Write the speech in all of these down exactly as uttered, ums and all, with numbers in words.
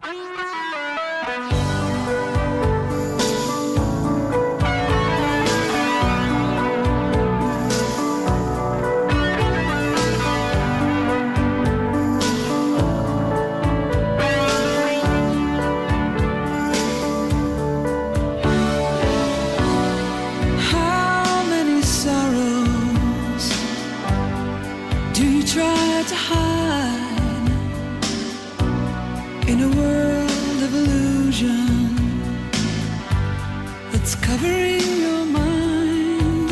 Try to hide in a world of illusion that's covering your mind.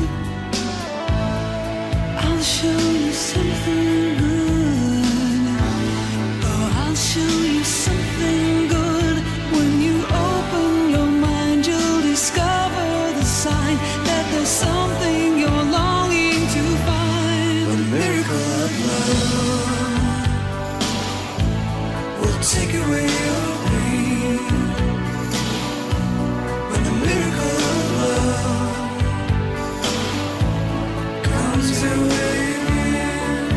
I'll show you something good. Oh, I'll show you something good. When you open your mind, you'll discover the sign that there's something you're longing to find. The miracle of love will take away your pain. When the miracle of love comes your way again.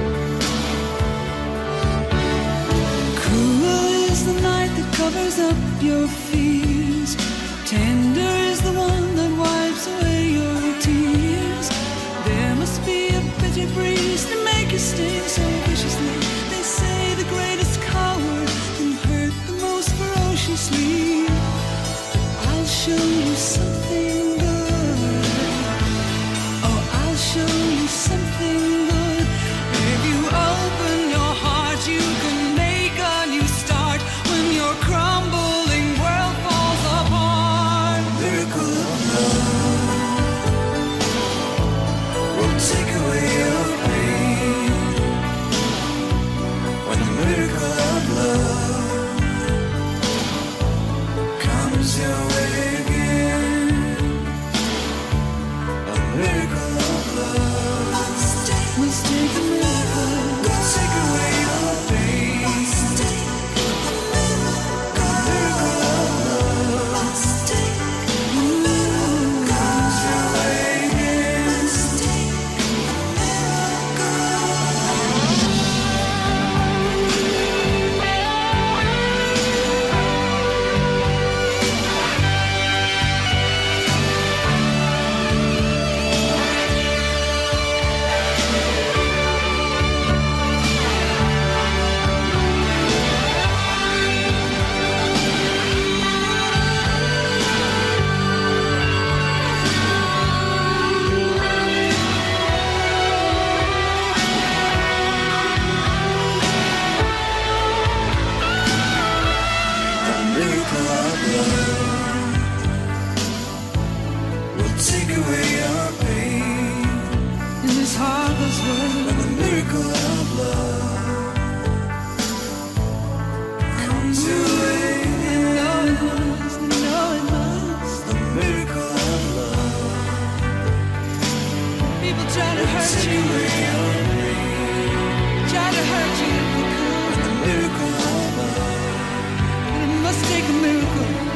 Cruel is the night that covers up your fears. Tender is the one that wipes away your tears. There must be a bitter breeze to make you sting so viciously. They say the greatest coward can hurt the most ferociously. I'll show you something good. Oh, I'll show you something good. If you open your heart, you can make a new start. When your crumbling world falls apart, miracle of love will take away your pain. When the miracle of love comes your way again. A miracle of love will take the miracle, will take away your pain. A miracle of love comes your way again. The miracle of love will take away your pain. In this heartless world, when the miracle of love comes your way, and know it must, know it must. The miracle of love. People try to hurt you, try to hurt you if they could. The miracle of love. It must take a miracle.